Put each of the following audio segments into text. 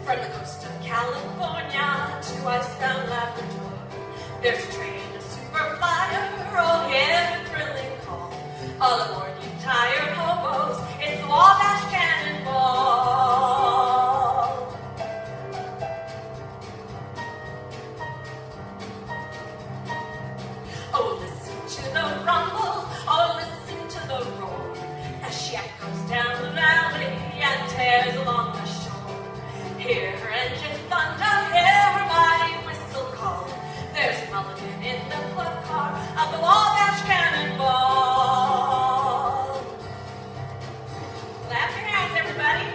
From the coast of California to icebound Labrador, there's a train, a super flyer, oh yeah, a thrilling call. All aboard, you tired hobos, it's the Wabash Cannonball. Oh, listen to the rumble, oh, listen to the roar, as she echoes down the valley and tears along the shore. Hear her engine thunder, hear her mighty whistle call. There's a mulligan in the club car of the Wabash Cannonball. Clap your hands, everybody.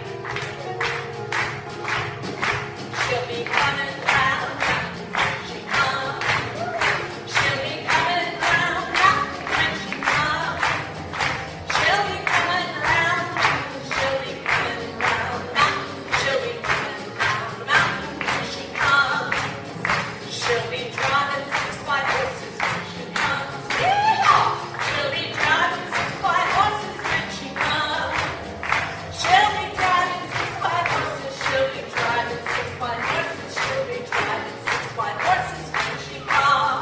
She'll be coming round when she comes. She'll be coming round when she comes. She'll be coming round. She'll be coming round. She'll be coming round the mountain when she comes. She'll be driving 6 white horses when she comes. Yeehaw! She'll be driving 6 white horses when she comes. She'll be driving 6 white horses. She'll be driving 6 white horses. She'll be driving 6 white horses when she comes.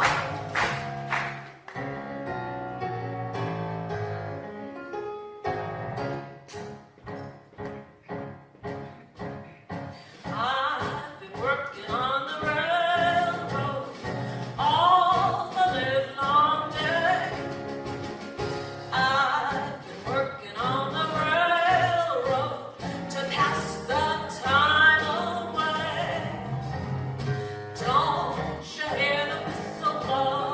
I've been working on the railroad all the livelong day. I've been working on the railroad to pass the time away. Don't you hear the whistle blow?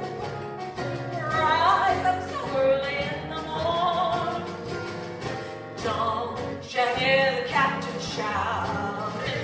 Rise up so early in the morning. Don't you hear the captain shouting?